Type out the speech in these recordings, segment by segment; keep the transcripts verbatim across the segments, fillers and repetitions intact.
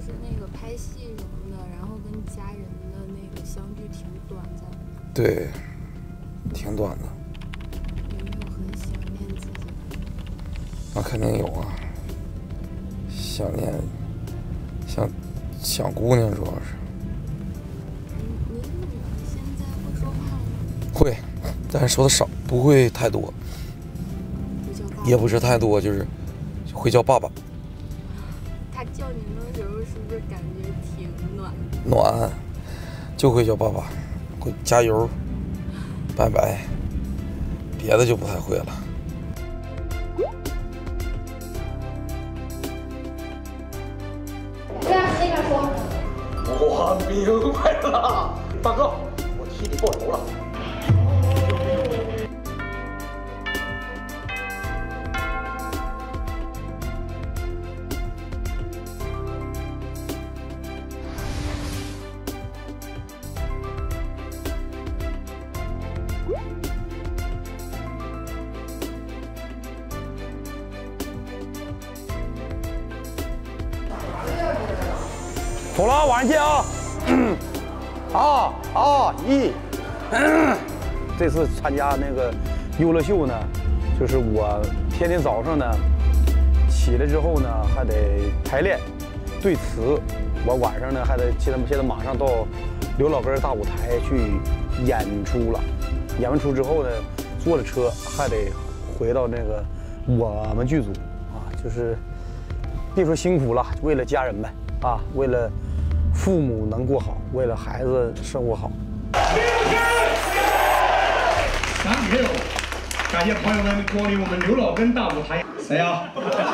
是那个拍戏什么的，然后跟家人的那个相聚挺短暂的。 对，挺短的。 有没有很想念自己？ 那肯定有啊，想念，想想姑娘主要是。 您您女儿现在会说话吗？ 会，但是说的少，不会太多。也不是太多，就是会叫爸爸。 他叫您的时候是不是感觉挺暖？ 暖，就会叫爸爸，会加油，拜拜，别的就不太会了。 对啊，那边说。 我明白了，大哥，我替你报仇了。 走了，晚上见啊！啊啊一，这次参加那个优乐秀呢，就是我天天早上呢起来之后呢还得排练对词，我晚上呢还得现在现在马上到刘老根大舞台去演出了，演完出之后呢坐着车还得回到那个我们剧组啊，就是别说辛苦了，为了家人呗啊，为了父母能过好，为了孩子生活好。 三六，感谢朋友们光临我们刘老根大舞台。谁呀？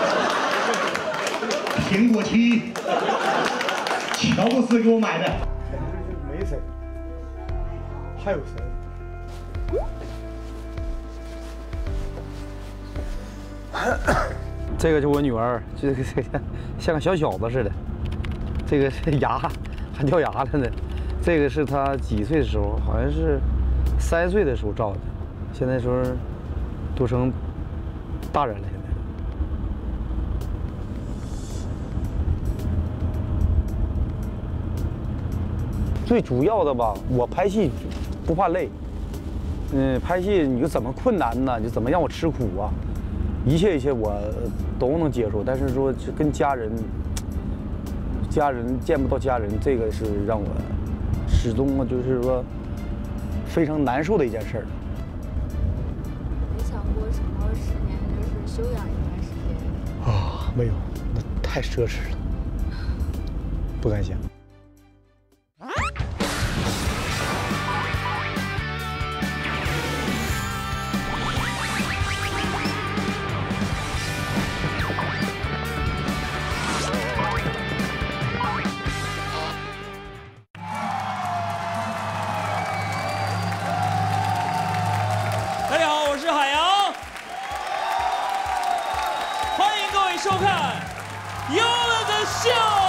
苹果七，乔布斯给我买的。 没谁，还有谁？这个就我女儿，这个这个像个小小子似的。这个是牙还掉牙了呢，这个是他几岁的时候，好像是三岁的时候照的，现在说都成大人了。现在最主要的吧，我拍戏不怕累，嗯，拍戏你就怎么困难呢，你就怎么让我吃苦啊，一切一切我都能接受，但是说跟家人。家人见不到家人，这个是让我始终啊，就是说非常难受的一件事儿。 没想过什么十年就是休养一段时间？ 啊，没有，那太奢侈了，不敢想。 收看优乐的秀。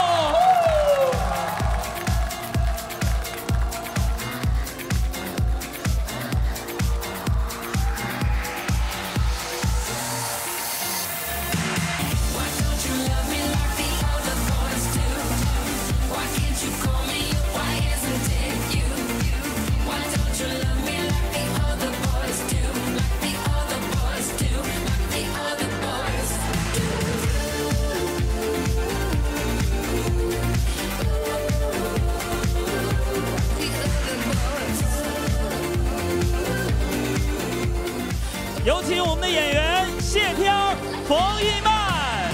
有请我们的演员谢天、冯一曼。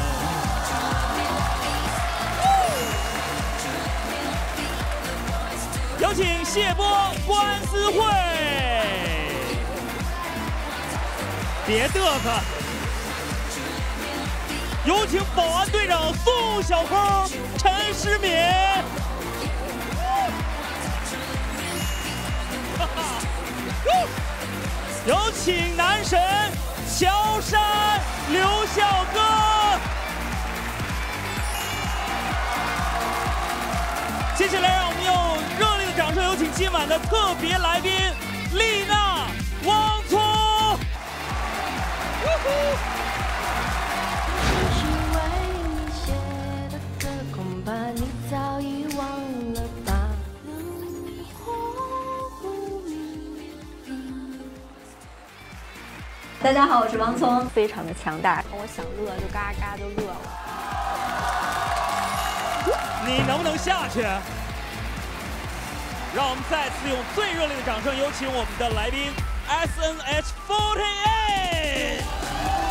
有请谢波、关思慧。别嘚瑟。有请保安队长宋小空、陈诗敏。哈哈。有请男神乔杉、刘笑歌。接下来，让我们用热烈的掌声，有请今晚的特别来宾丽娜、汪聪。 这是为你写的歌，恐怕你大家好，我是王聪，非常的强大，我想乐就嘎嘎就乐了。 你能不能下去？让我们再次用最热烈的掌声，有请我们的来宾 S N H 四十八。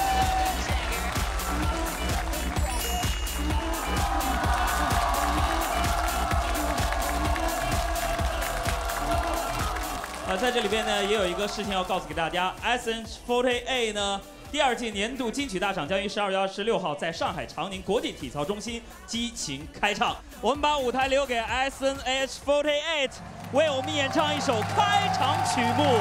呃，在这里边呢，也有一个事情要告诉给大家 ，S N H 四十八 呢，第二届年度金曲大赏将于十二月二十六号在上海长宁国际体操中心激情开唱。我们把舞台留给 S N H 四十八，为我们演唱一首开场曲目。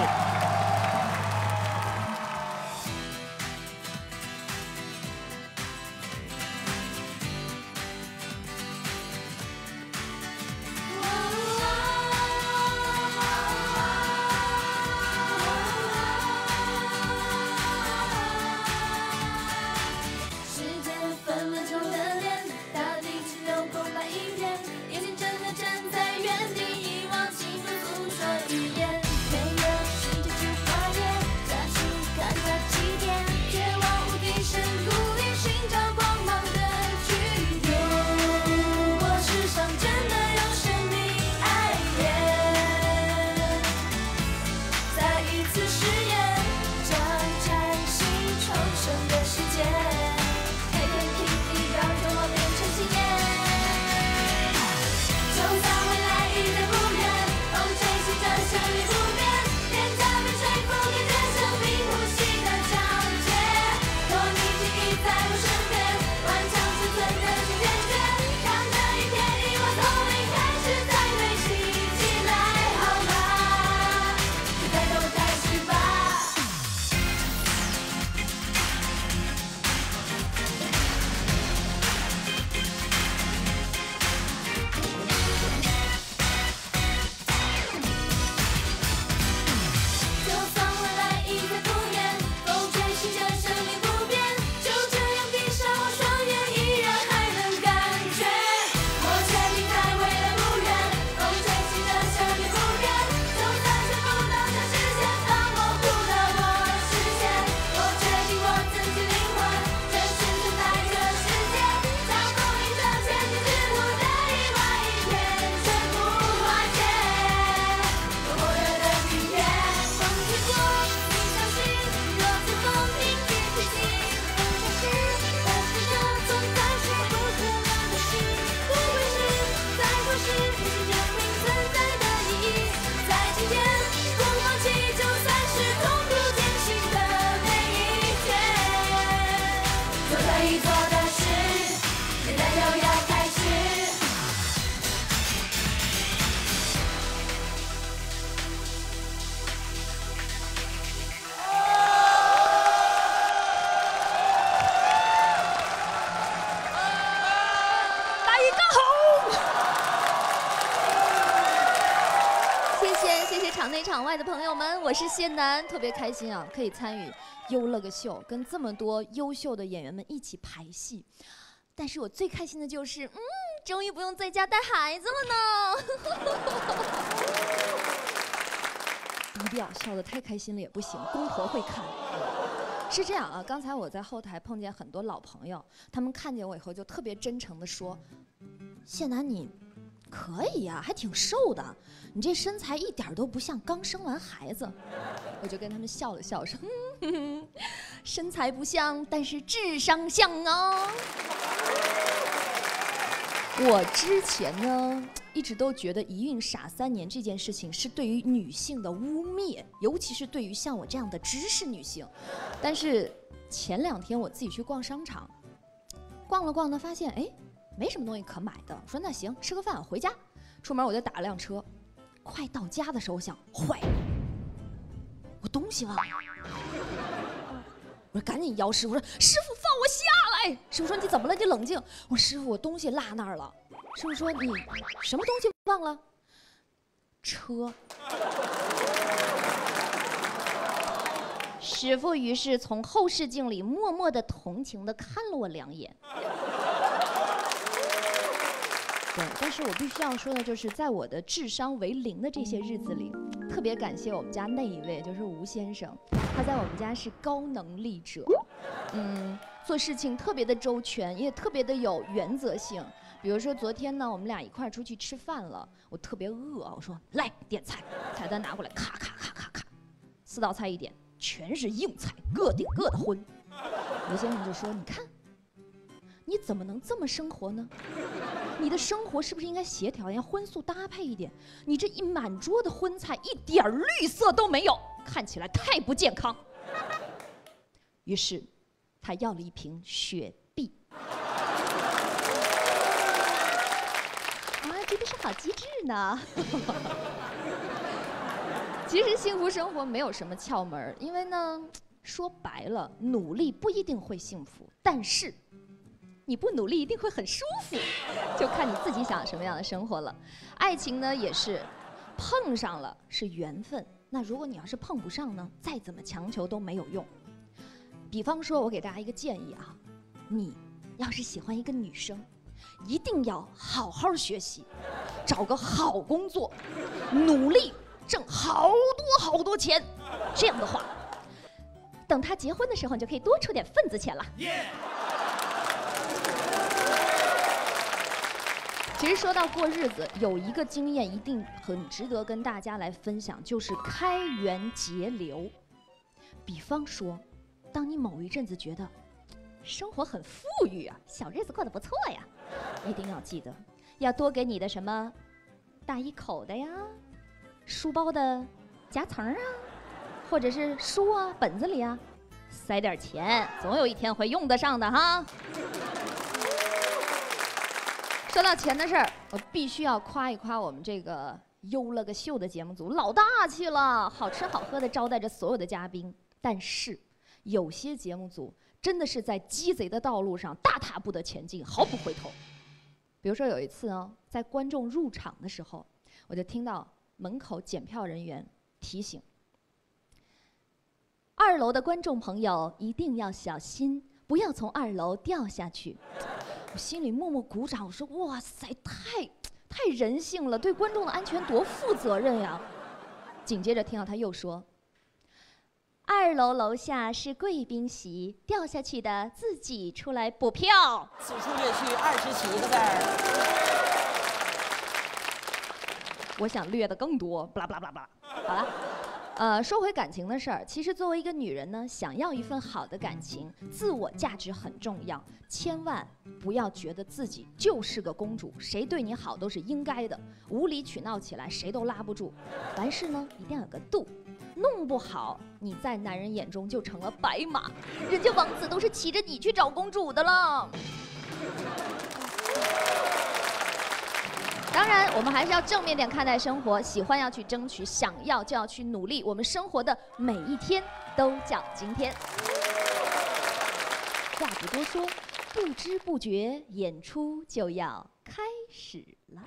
场内场外的朋友们，我是谢楠，特别开心啊，可以参与优乐个秀，跟这么多优秀的演员们一起排戏。但是我最开心的就是，嗯，终于不用在家带孩子了呢。低调，笑得太开心了也不行，公婆会看。是这样啊，刚才我在后台碰见很多老朋友，他们看见我以后就特别真诚地说：“谢楠你。”可以呀、啊，还挺瘦的，你这身材一点都不像刚生完孩子。我就跟他们笑了笑，说：“哼哼身材不像，但是智商像哦。”我之前呢，一直都觉得一孕傻三年这件事情是对于女性的污蔑，尤其是对于像我这样的知识女性。但是前两天我自己去逛商场，逛了逛呢，发现哎。没什么东西可买的，我说那行，吃个饭回家。出门我就打了辆车，快到家的时候我想，坏了，我东西忘了。我说赶紧摇师傅，说师傅放我下来。师傅说你怎么了？你冷静。我说师傅我东西落那儿了。师傅说你什么东西忘了？车。师傅于是从后视镜里默默地同情地看了我两眼。对，但是我必须要说的就是，在我的智商为零的这些日子里，特特别感谢我们家那一位，就是吴先生，他在我们家是高能力者，嗯，做事情特别的周全，也特别的有原则性。比如说昨天呢，我们俩一块儿出去吃饭了，我特别饿，我说来点菜，菜单拿过来，咔咔咔咔咔，四道菜一点，全是硬菜，各顶各的荤。吴先生就说：“你看，你怎么能这么生活呢？你的生活是不是应该协调，要荤素搭配一点？你这一满桌的荤菜，一点绿色都没有，看起来太不健康。”于是，他要了一瓶雪碧。啊，这个是好机智呢。其实幸福生活没有什么窍门，因为呢，说白了，努力不一定会幸福，但是你不努力一定会很舒服，就看你自己想要什么样的生活了。爱情呢也是，碰上了是缘分，那如果你要是碰不上呢，再怎么强求都没有用。比方说，我给大家一个建议啊，你要是喜欢一个女生，一定要好好学习，找个好工作，努力挣好多好多钱，这样的话，等她结婚的时候，你就可以多出点份子钱了。Yeah! 其实说到过日子，有一个经验一定很值得跟大家来分享，就是开源节流。比方说，当你某一阵子觉得生活很富裕啊，小日子过得不错呀，一定要记得要多给你的什么大衣口袋呀、书包的夹层啊，或者是书啊本子里啊塞点钱，总有一天会用得上的哈。说到钱的事儿，我必须要夸一夸我们这个优了个秀的节目组，老大气了，好吃好喝的招待着所有的嘉宾。但是有些节目组真的是在鸡贼的道路上大踏步的前进，毫不回头。比如说有一次哦，在观众入场的时候，我就听到门口检票人员提醒：二楼的观众朋友一定要小心，不要从二楼掉下去。我心里默默鼓掌，我说哇塞，太太人性了，对观众的安全多负责任呀。紧接着听到他又说：二楼楼下是贵宾席，掉下去的自己出来补票。 此处略去二十七个字儿。 我想略的更多，不啦不啦不啦不啦。好了，呃，说回感情的事儿，其实作为一个女人呢，想要一份好的感情，自我价值很重要，千万不要觉得自己就是个公主，谁对你好都是应该的，无理取闹起来谁都拉不住。凡事呢，一定要有个度。弄不好，你在男人眼中就成了白马，人家王子都是骑着你去找公主的了。当然，我们还是要正面点看待生活，喜欢要去争取，想要就要去努力，我们生活的每一天都叫今天。话不多说，不知不觉演出就要开始了。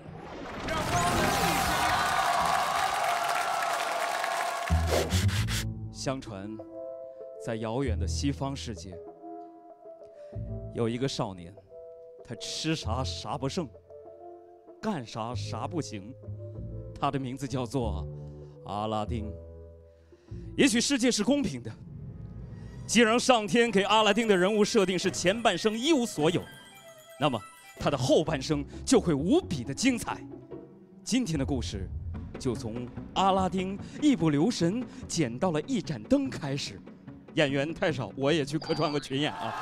相传，在遥远的西方世界，有一个少年，他吃啥啥不剩，干啥啥不行。他的名字叫做阿拉丁。也许世界是公平的，既然上天给阿拉丁的人物设定是前半生一无所有，那么他的后半生就会无比的精彩。今天的故事就从阿拉丁一不留神捡到了一盏灯开始。演员太少，我也去客串个群演啊。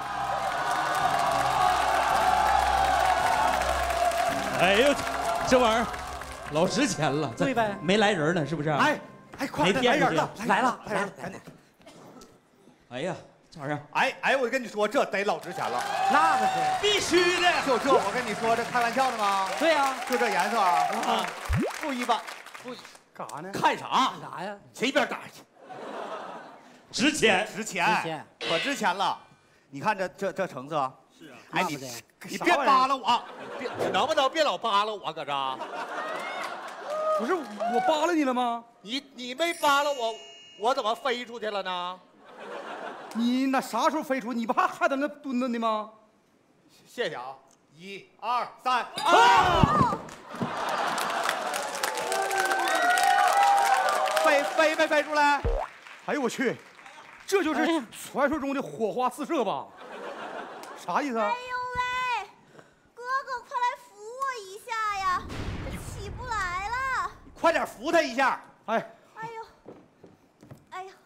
哎呦，这玩意儿老值钱了， 对呗？ 没来人呢，是不是？ 哎哎，快点，来人了， 来了， 来人，赶紧！ 哎呀，这玩意儿， 哎哎，我跟你说，这得老值钱了， 那可是必须的。 就这，我跟你说，这开玩笑呢吗？ 对呀， 就这颜色啊，啊，不一般，不干啥呢？ 看啥？ 干啥呀？ 去一边打去！ 值钱， 值钱， 值钱， 可值钱了。你看这这这橙色， 是啊。 哎你你别扒拉我，别能不能别老扒拉我搁这？ 不是我扒拉你了吗？ 你你没扒拉我，我怎么飞出去了呢？ 你那啥时候飞出？你不还还在那蹲着呢吗？ 谢谢啊，一二三，啊！飞飞没飞出来？ 哎呦我去，这就是传说中的火花四射吧？啥意思啊？ 哎呦喂，哥哥，快来扶我一下呀！这起不来了。 快点扶他一下！ 哎， 哎呦，哎呀，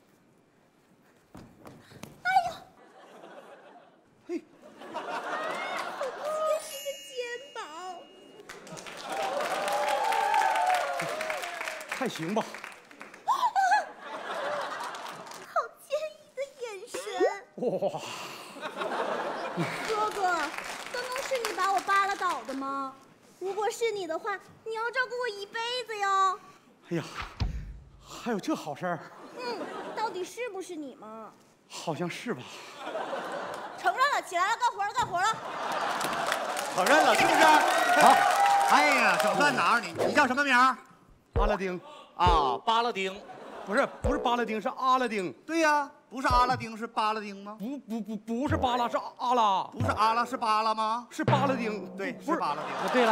哎呦， 嘿， 好结实的肩膀。 还行吧。 好坚毅的眼神。 哇！ 哥哥，刚刚是你把我扒拉倒的吗？如果是你的话，你要照顾我一辈子哟。 哎呀，还有这好事儿？ 嗯，到底是不是你吗？ 好像是吧。 承认了，起来了，干活了，干活了。 承认了是不是？ 好。 哎呀，整算拿着你。你叫什么名？ 阿拉丁。 啊，巴拉丁。 不是，不是巴拉丁，是阿拉丁。 对呀，不是阿拉丁，是巴拉丁吗？ 不不不，不是巴拉，是阿拉。 不是阿拉，是巴拉吗？ 是巴拉丁。 对， 不是巴拉丁。 对了。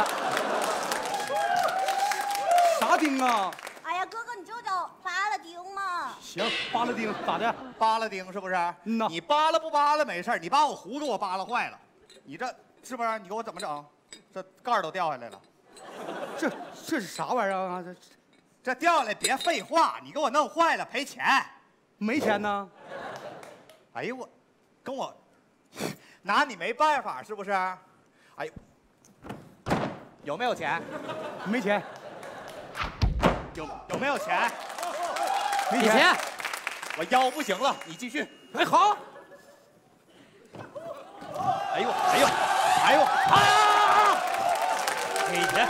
啥丁啊？ 哎呀，哥哥，你就叫巴拉丁嘛。 行，巴拉丁咋的？ 巴拉丁是不是？ 嗯呐。 你扒拉不扒拉没事，你把我壶给我扒拉坏了，你这是不是？你给我怎么整？这盖儿都掉下来了。 这这是啥玩意儿啊？这这掉下来别废话，你给我弄坏了赔钱。 没钱呢？ 哎呦我，跟我拿你没办法是不是？哎呦，有没有钱？ 没钱。 有有没有钱？ 没钱。 我腰不行了，你继续。 哎好。 哎呦哎呦哎呦啊！给钱。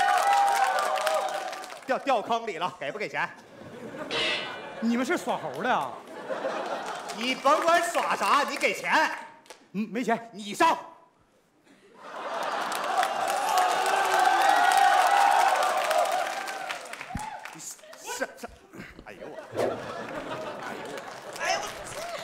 掉掉坑里了，给不给钱？ 你们是耍猴的呀？ 你甭管耍啥，你给钱。 嗯，没钱， 你上。你是是，哎呦我，哎呦我，哎呦我。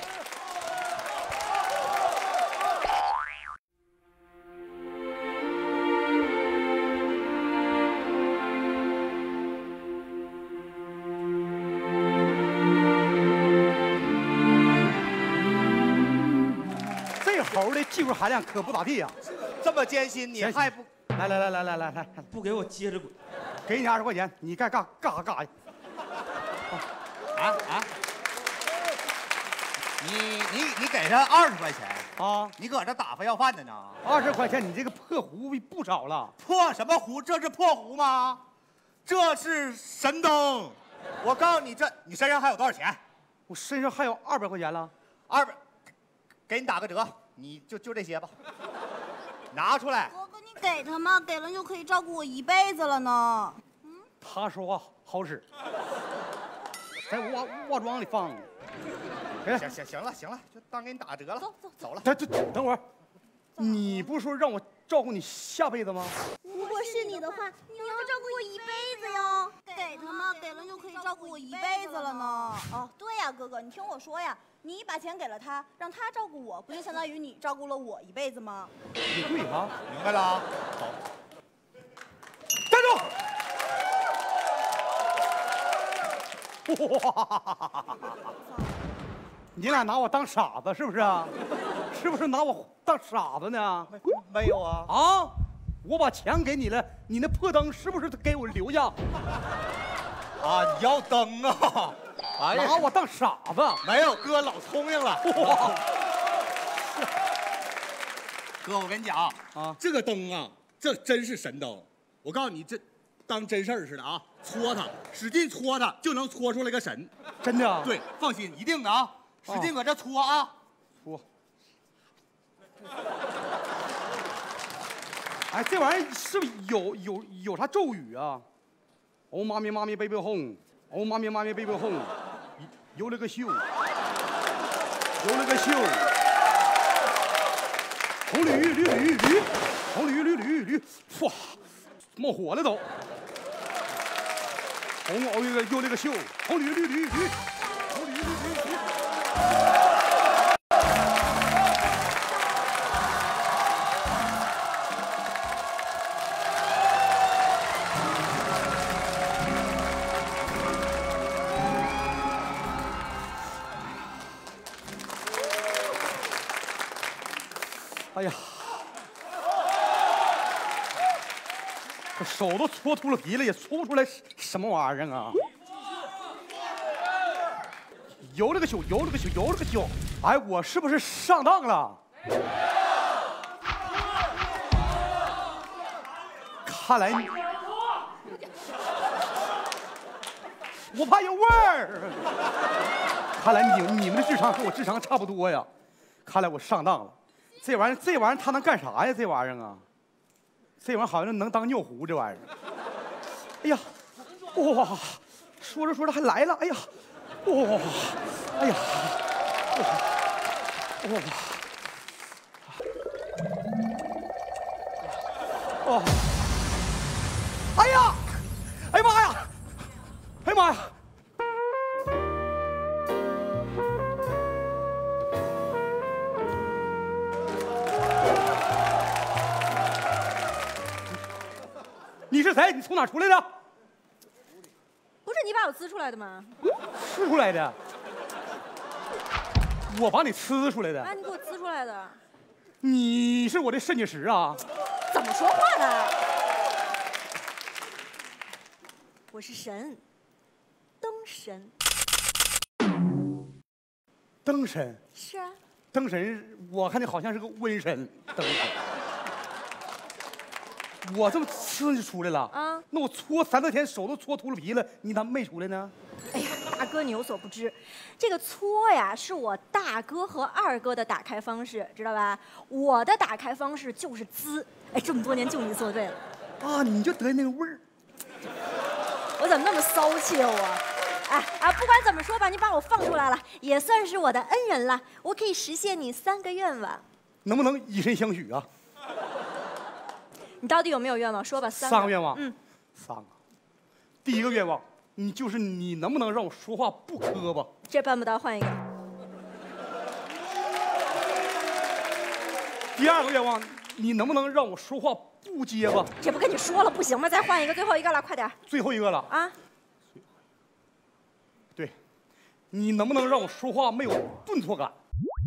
猴的技术含量可不咋地呀、啊， 这么艰辛你还不来来来来来来来， 不给我接着滚， 给你二十块钱，你该干干啥干啥去。 啊啊！你你你给他二十块钱啊？ 你搁这打发要饭的呢？ 二十块钱，你这个破壶不少了。 破什么壶？这是破壶吗？这是神灯。我告诉你，这你身上还有多少钱？ 我身上还有二百块钱了。 二百，给你打个折。你就就这些吧，拿出来。 哥哥，你给他嘛，给了就可以照顾我一辈子了呢。 嗯，他说话好使，在袜袜装里放。 行行行了行了，就当给你打折了。 走走走了。 等等等会儿，你不是说让我照顾你下辈子吗？ 如果是你的话，你要照顾我一辈子哟。给他嘛，给了就可以照顾我一辈子了呢。哦，对呀，哥哥，你听我说呀。你把钱给了他，让他照顾我，不就相当于你照顾了我一辈子吗？ 也对啊， 明白了啊。好， 站住！哇，你俩拿我当傻子是不是啊？是不是拿我当傻子呢？ 没没有啊。 啊，我把钱给你了，你那破灯是不是给我留下？ 啊，你要灯啊？ 哎呀，拿我当傻子？ 没有，哥老聪明了。哇！哥，我跟你讲啊，这个灯啊，这真是神灯。我告诉你，这当真事儿似的啊，搓它，使劲搓它，就能搓出来个神。 真的啊？ 对，放心，一定的啊，使劲搁这搓啊， 搓。哎，这玩意儿是不是有有有啥咒语啊？哦，妈咪妈咪 baby home， 哦，妈咪妈咪 baby home， 有了个秀，有了个秀，红鲤鱼，绿鲤鱼，驴，红鲤鱼，绿鲤鱼，驴，唰，冒火了都。红哦，有个有了个秀，红鲤鱼，绿鲤鱼，驴，红鲤鱼，绿鲤鱼，驴。 哎呀，这手都搓秃了皮了，也搓不出来什么玩意儿啊！游了个球，游了个球，游了个球！哎，我是不是上当了？看来你，我怕有味儿。看来你你们的智商和我智商差不多呀。看来我上当了。这玩意儿，这玩意儿它能干啥呀？这玩意儿啊，这玩意儿好像能当尿壶，这玩意儿。哎呀，哇！说着说着还来了，哎呀，哇！哎呀，哇！哇！哦！哎呀！哎呀妈呀！哎呀妈呀！你是谁？你从哪出来的？ 不是你把我呲出来的吗？ 呲出来的。我把你呲出来的。 啊，你给我呲出来的。 你是我的肾结石啊？ 怎么说话呢？我是神，灯神。 灯神？ 是啊。 灯神，我看你好像是个瘟神。灯神。我这么呲就出来了啊？那我搓三四天，手都搓秃了皮了，你咋没出来呢？ 哎呀，大哥你有所不知，这个搓呀是我大哥和二哥的打开方式，知道吧？我的打开方式就是滋。哎，这么多年就你做对了。 啊，你就得那个味儿。 我怎么那么骚气啊我？哎啊，不管怎么说吧，你把我放出来了，也算是我的恩人了。我可以实现你三个愿望。 能不能以身相许啊？ 你到底有没有愿望？说吧，三个。三个愿望。 嗯， 三个。第一个愿望，你就是你能不能让我说话不磕巴？ 这办不到，换一个。 第二个愿望，你能不能让我说话不结巴？ 这不跟你说了不行吗？再换一个，最后一个了，快点。 最后一个了啊！ 对，你能不能让我说话没有顿挫感？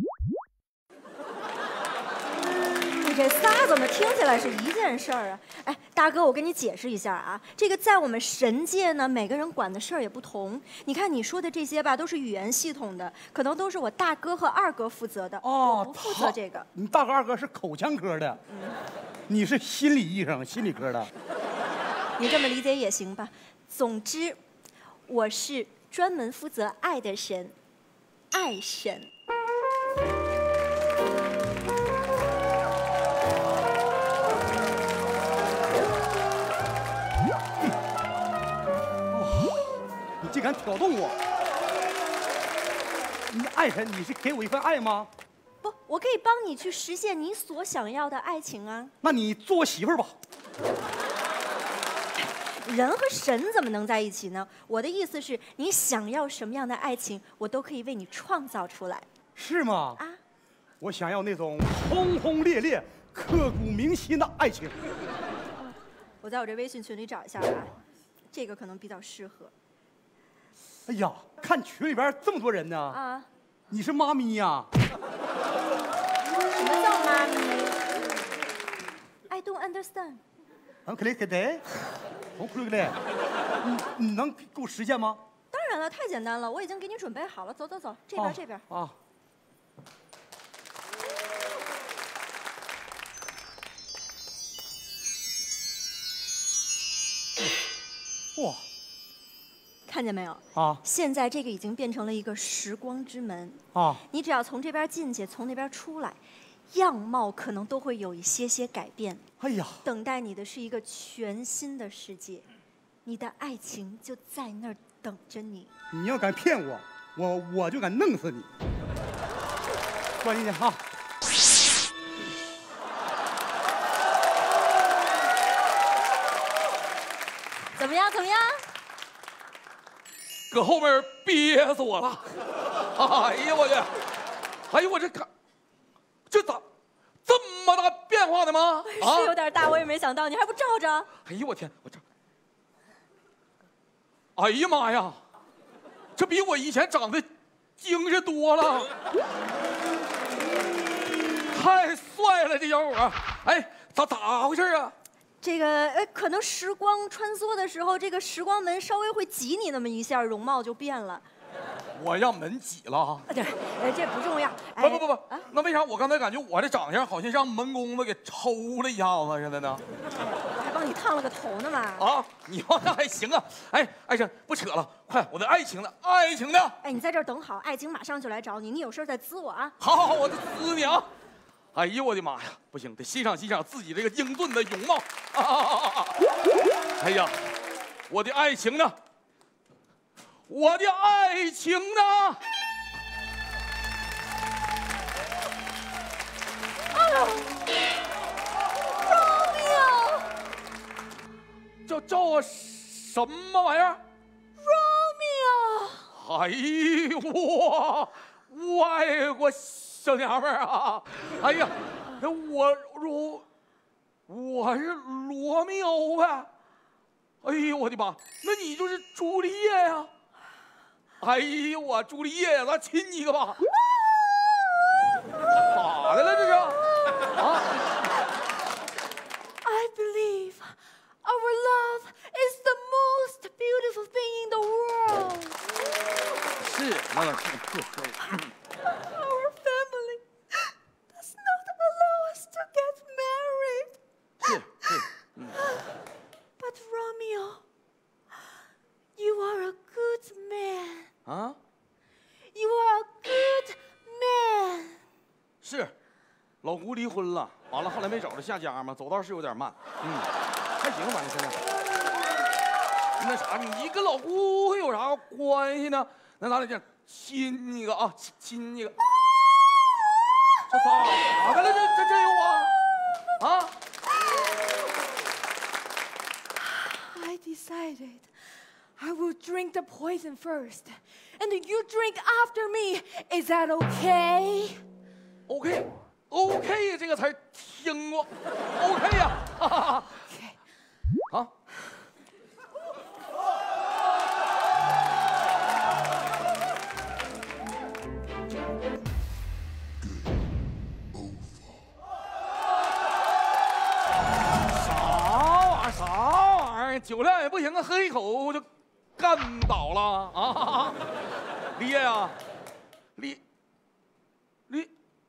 你这仨怎么听起来是一件事儿啊？哎，大哥，我跟你解释一下啊，这个在我们神界呢，每个人管的事儿也不同。你看你说的这些吧，都是语言系统的，可能都是我大哥和二哥负责的。哦，我不负责这个。 你大哥二哥是口腔科的，嗯，你是心理医生，心理科的。 你这么理解也行吧。总之，我是专门负责爱的神，爱神。 竟敢挑动我！你爱神，你是给我一份爱吗？ 不，我可以帮你去实现你所想要的爱情啊。 那你做我媳妇儿吧。 人和神怎么能在一起呢？我的意思是，你想要什么样的爱情，我都可以为你创造出来。 是吗？ 啊， 我想要那种轰轰烈烈、刻骨铭心的爱情。 我在我这微信群里找一下啊，这个可能比较适合。 哎呀，看群里边这么多人呢！啊，你是妈咪呀？ 什么叫妈咪 ？I don't understand。 俺可来可来，我可来，你你能给我实现吗？ 当然了，太简单了，我已经给你准备好了。走走走，这边、啊、这边。啊。 哇。 看见没有啊？ 现在这个已经变成了一个时光之门啊！ 你只要从这边进去，从那边出来，样貌可能都会有一些些改变。 哎呀， 等待你的是一个全新的世界，你的爱情就在那儿等着你。 你要敢骗我，我我就敢弄死你！钻进去哈！ 怎么样？怎么样？ 搁后面憋死我了！哎呀我去！哎呦我这看，这咋这么大变化的吗？ 啊，是有点大，我也没想到，你还不照着？ 哎呦我天，我这，哎呀妈呀，这比我以前长得精神多了，太帅了！ 了，这小伙，哎，咋咋回事啊？ 这个呃，可能时光穿梭的时候，这个时光门稍微会挤你那么一下，容貌就变了。 我让门挤了啊？ 对，呃，这不重要。 不不不不，那为啥我刚才感觉我这长相好像让门工子给抽了一下子似的呢？ 我还帮你烫了个头呢嘛。 啊，你说那还行啊？哎，爱生不扯了，快，我的爱情呢？爱情呢？ 哎，你在这儿等好，爱情马上就来找你，你有事再滋我啊。 好好好，我得滋你啊！哎呦我的妈呀，不行，得欣赏欣赏自己这个英俊的容貌。啊啊啊啊啊！哎呀，我的爱情呢？我的爱情呢？ Romeo， 叫叫我什么玩意儿 ？Romeo。 哎呦我，外国小娘们儿啊！哎呀，我罗，我是罗密欧呗。哎呦我的妈，那你就是朱丽叶呀？哎呦我朱丽叶呀，咱亲你一个吧。咋的了这是？啊 I believe our love is the most beautiful thing in the world. 是，那是是是。 Our family does not allow us to get married. 是是，嗯。 But Romeo, you are a good man. 啊 You are a good man. 是，老胡离婚了，完了后来没找着下家嘛，走道是有点慢，嗯，还行，反正现在。那啥，你跟老胡有啥关系呢？那咱俩这亲一个啊，亲亲一个。这咋的了？这这这有我啊？ I decided I will drink the poison first, and you drink after me. Is that okay? OK OK 这个词儿听过 OK 呀、啊，哈哈哈。好。啥玩意儿？啥玩意儿？酒量也不行啊，喝一口就干倒了啊！李烨啊，李李。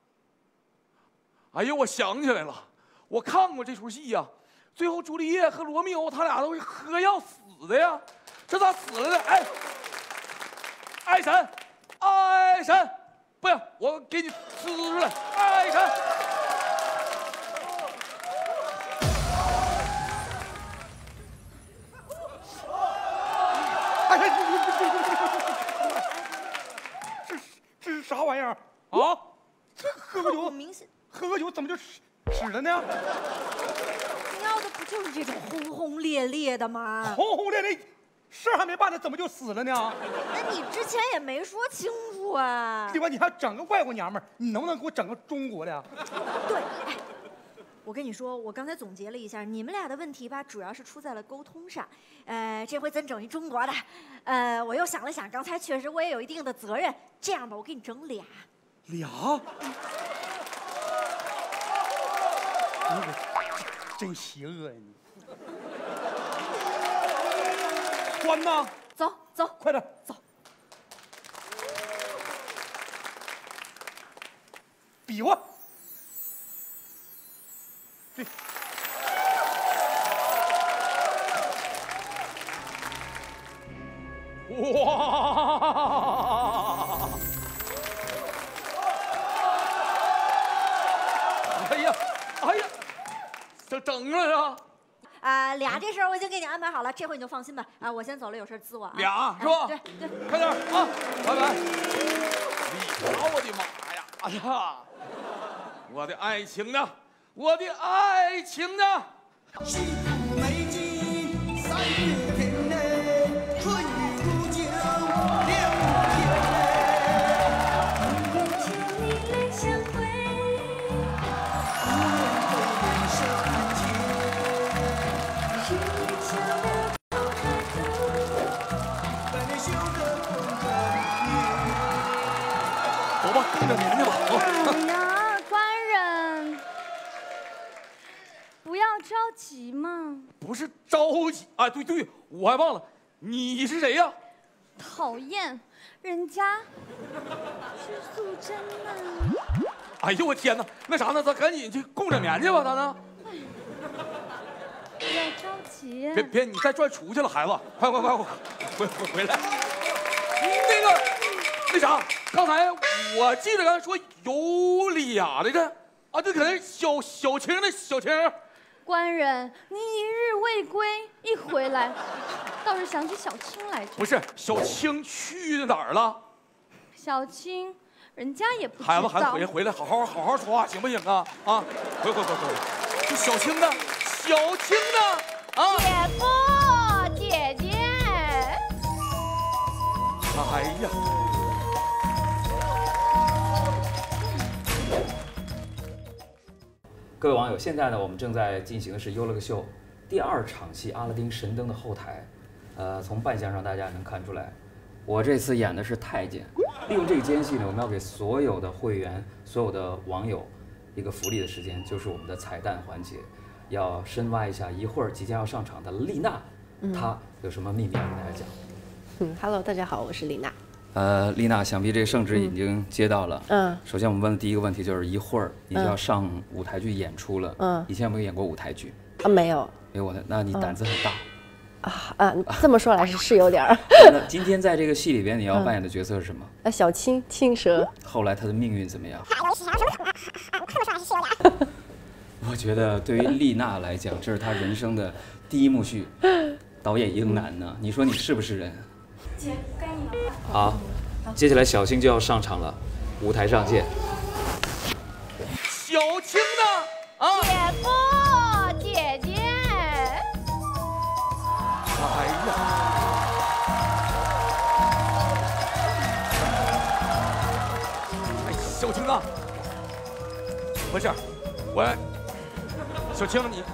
哎呦，我想起来了，我看过这出戏呀。最后朱丽叶和罗密欧他俩都是喝药死的呀，这咋死了呢？哎，爱神，爱神，不行，我给你呲出来，爱神。 哎呀，这这是啥玩意儿啊？这喝个酒， 明显。 喝个酒怎么就屎屎了呢？ 你要的不就是这种轰轰烈烈的吗？ 轰轰烈烈，事儿还没办呢，怎么就死了呢？ 那你之前也没说清楚啊！ 对吧？你还整个外国娘们儿，你能不能给我整个中国的呀？ 对，哎，我跟你说，我刚才总结了一下，你们俩的问题吧，主要是出在了沟通上。呃，这回咱整一中国的。呃，我又想了想，刚才确实我也有一定的责任。这样吧，我给你整俩。 俩？你可真邪恶呀你！关呐！ 走走， 快点走。 比划。对。 哇！哎呀，哎呀！ 这整了啊！ 啊，俩这事儿我已经给你安排好了，这回你就放心吧。啊，我先走了，有事滋我啊。 俩是吧？ 对对， 快点啊！拜拜。俩，我的妈呀！哎呀，我的爱情呢？我的爱情呢？ 幸福美景，三月天内，春雨如酒，两无天内。一眼千里泪相会。 走吧，跟着年去吧。 哎呀，官人， 着急吗？ 不是着急，哎，对对，我还忘了，你是谁呀？ 讨厌，人家是素贞呐。 哎呦我天哪，那啥呢？咱赶紧去供着棉去吧，咱呢？ 不要着急。 别别，你再转出去了，孩子，快快快，回回回来。那个，那啥，刚才我记得刚才说有俩来着，啊，这可能是小小青的小青。 官人，你一日未归，一回来，倒是想起小青来着。 不是，小青去哪儿了？ 小青，人家也不知道。 孩子，孩子，回回来，好好好好说话，行不行啊？啊，回回回回。这小青呢？小青呢？啊， 姐夫，姐姐。 哎呀！ 各位网友，现在呢，我们正在进行的是《优了个秀》第二场戏《阿拉丁神灯》的后台。呃，从扮相上大家能看出来，我这次演的是太监。利用这个间隙呢，我们要给所有的会员、所有的网友一个福利的时间，就是我们的彩蛋环节，要深挖一下一会儿即将要上场的丽娜， 嗯、 她有什么秘密要跟大家讲。 嗯 ，Hello， 大家好，我是丽娜。 呃，丽娜，想必这个圣旨已经接到了。嗯。首先，我们问的第一个问题就是，一会儿你就要上舞台剧演出了。嗯。以前有没有演过舞台剧？ 啊，没有。 没有的，那你胆子很大。 啊啊，这么说来是是有点儿。 那今天在这个戏里边，你要扮演的角色是什么？ 啊，小青，青蛇。 后来她的命运怎么样？我觉得对于丽娜来讲，这是她人生的第一幕剧，导演英男呢。你说你是不是人？ 姐，该你了。 好，接下来小青就要上场了，舞台上见。 小青呢？啊， 姐夫，姐姐。 哎呀！哎，小青啊，不是，我，小青你。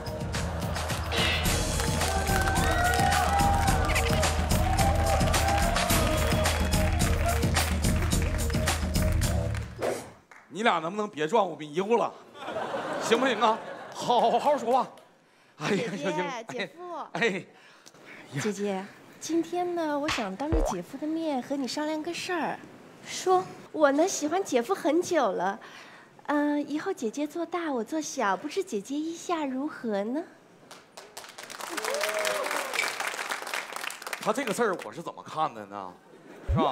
你俩能不能别转我迷糊了，行不行啊？好好说话。哎呀，小青， 姐夫， 哎， 姐姐，今天呢，我想当着姐夫的面和你商量个事儿。 说， 我呢喜欢姐夫很久了，嗯、呃，以后姐姐做大，我做小，不知姐姐意下如何呢？ 他这个事儿我是怎么看的呢？是吧？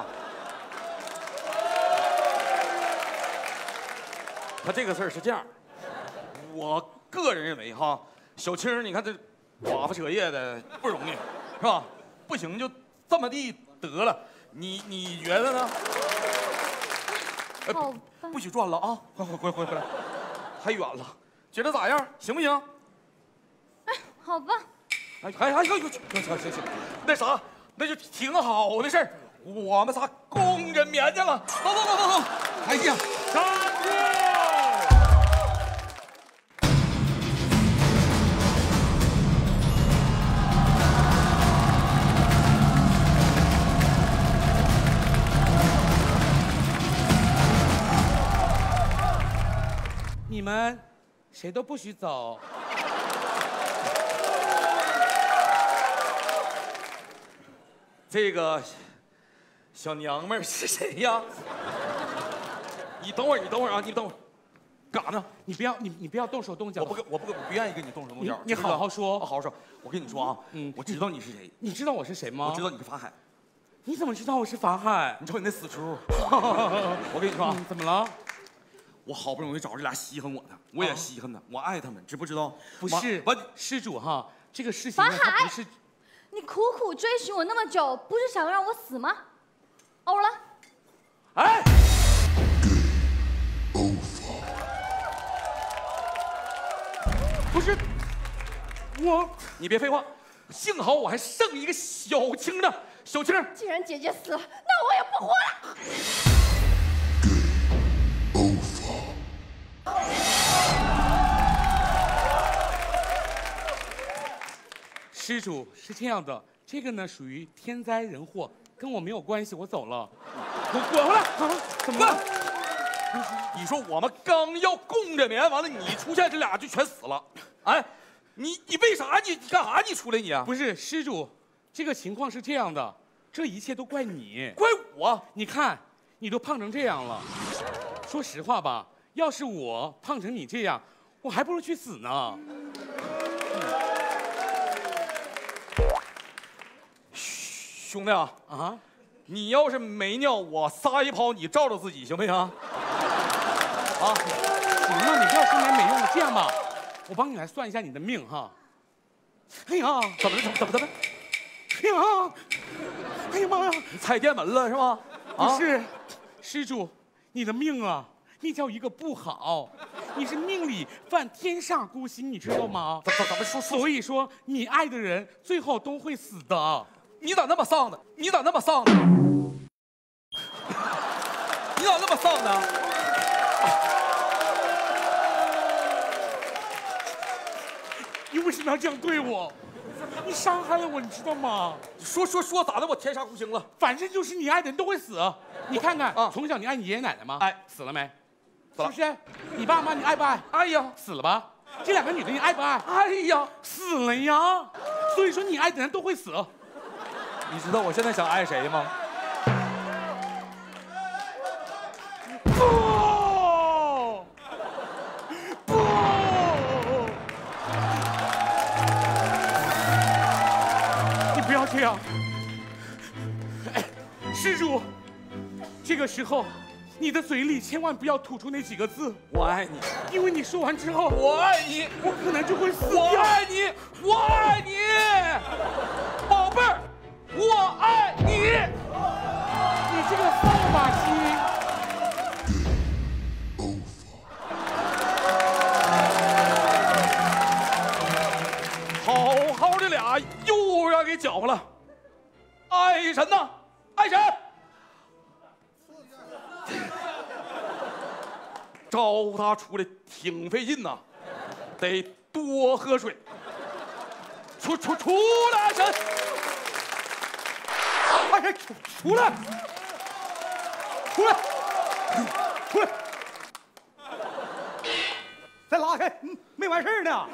他这个事儿是这样，我个人认为哈，小青，你看这寡妇扯叶的不容易，是吧？不行就这么地得了，你你觉得呢？ 好吧， 不许转了啊！快快快快回来，太远了，觉得咋样？行不行？ 哎，好吧。 哎哎哎呦，行行行行，那啥，那就挺好的事儿，我们仨供着棉去了。走走走走走！哎呀，上去！ 你们谁都不许走。 这个小娘们儿是谁呀？你等会儿，你等会儿啊，你等会儿，干啥呢？ 你不要，你你不要动手动脚。 我不跟，我不跟，我不愿意跟你动手动脚。 你好好说， 好好说。我跟你说啊，嗯，我知道你是谁。 你知道我是谁吗？ 我知道你是法海。 你怎么知道我是法海？ 你瞅你那死出。我跟你说啊， 怎么了？ 我好不容易找这俩稀罕我的，我也稀罕他，我爱他们，知不知道？ 不是， 我施主哈，这个事情法海不是。 你苦苦追寻我那么久，不是想让我死吗？欧了。 哎。不是，我，你别废话，幸好我还剩一个小青呢，小青。 既然姐姐死了，那我也不活了。 施主是这样的，这个呢属于天灾人祸，跟我没有关系，我走了。 滚滚回来！啊、怎么了？你说我们刚要供着棉，完了你出现，这俩就全死了。哎， 你你为啥你你干啥你出来你啊？ 不是施主，这个情况是这样的，这一切都怪你， 怪我。 你看，你都胖成这样了。说实话吧，要是我胖成你这样，我还不如去死呢。 兄弟啊啊！你要是没尿，我撒一泡，你照照自己行不行？啊， 行了，你不要说来没用的。这样吧，我帮你来算一下你的命哈。哎呀， 怎么的？怎么的？ 哎呀，哎呀妈呀！ 你踩电门了是吗？ 不是，施主，你的命啊，那叫一个不好。你是命里犯天煞孤星，你知道吗？ 怎怎怎么说？ 所以说，你爱的人最后都会死的。 你咋那么丧呢？你咋那么丧呢？你咋那么丧呢？ 你为什么要这样对我？你伤害了我，你知道吗？ 说说说咋的？我天煞孤星了？ 反正就是你爱的人都会死。你看看，啊、从小你爱你爷爷奶奶吗？ 哎， 死了没？是不是？你爸妈你爱不爱？ 爱呀， 死了吧？这两个女的你爱不爱？ 爱呀， 死了呀。所以说你爱的人都会死。 你知道我现在想爱谁吗？ 不不，你不要这样。哎，施主，这个时候你的嘴里千万不要吐出那几个字“ 我爱你”， 因为你说完之后， 我爱你， 我可能就会死掉。 我爱你，我爱你，宝贝儿。我爱你， 你这个扫把星！ 好好的俩又让给搅和了。爱神呐，爱神！招他出来挺费劲呐，得多喝水。出出出来，爱神！ 爱神，出来！出来！出来！再拉开，嗯，没完事呢。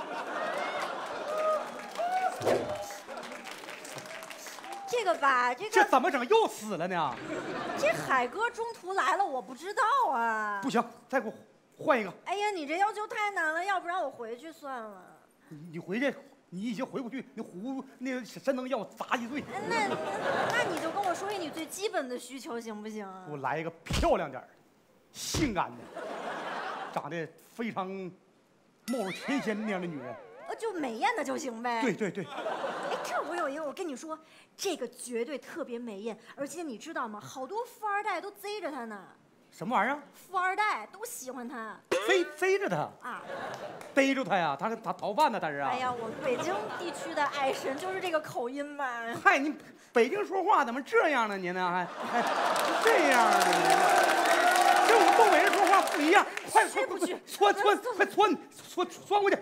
这个吧，这个这怎么整又死了呢？ 这海哥中途来了，我不知道啊。 不行，再给我换一个。 哎呀，你这要求太难了，要不然我回去算了。 你回去。你已经回不去，那胡那个真能要我砸一顿。 那那你就跟我说一你最基本的需求行不行啊？ 给我来一个漂亮点的，性感的，长得非常貌若天仙那样的女人。 呃，就美艳的就行呗。 对对对。 哎，这我有一个，我跟你说，这个绝对特别美艳，而且你知道吗？好多富二代都贼着她呢。 什么玩意儿？ 富二代都喜欢她。 贼贼着她啊？ 逮着他呀，他他逃犯呢，他是啊。 哎呀，我北京地区的爱神就是这个口音吧。 嗨，你北京说话怎么这样呢？您呢还还这样呢？跟我们东北人说话不一样。快快快去，窜窜快窜窜窜过去。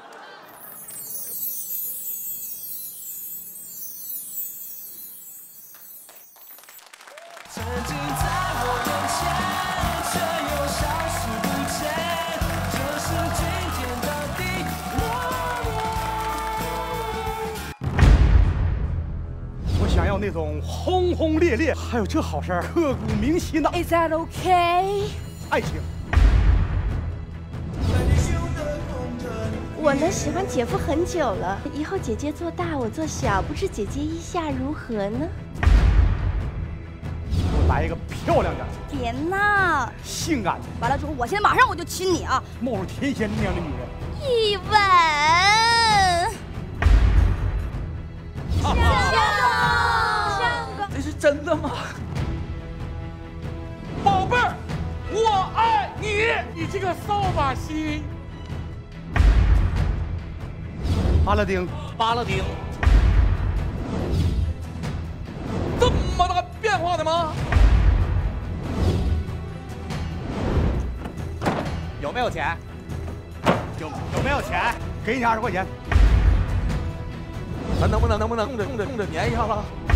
曾经在我眼前，却又消失不见。这是今天的第落叶。我想要那种轰轰烈烈，还有这好事儿，刻骨铭心的。 Is that okay？ 爱情。 我呢喜欢姐夫很久了，以后姐姐做大，我做小，不知姐姐意下如何呢？ 来一个漂亮点， 别闹， 性感的。 完了之后，我现在马上我就亲你啊！ 貌若天仙那样的女人。 一吻。 相公，相公， 这是真的吗？宝贝儿，我爱你！ 你这个扫把星。 阿拉丁， 巴拉丁，这么大变化的吗？ 有没有钱？有有没有钱？给你二十块钱。 咱能不能能不能冲着冲着冲着粘一下子？